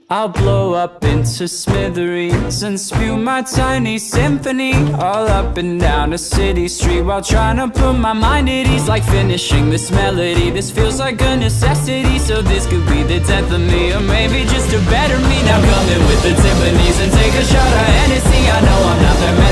I'll blow up into smithereens and spew my tiny symphony all up and down a city street while trying to put my mind at ease. Like finishing this melody, this feels like a necessity. So this could be the death of me, or maybe just a better me. Now come in with the timpanis and take a shot of Hennessy. I know I'm not their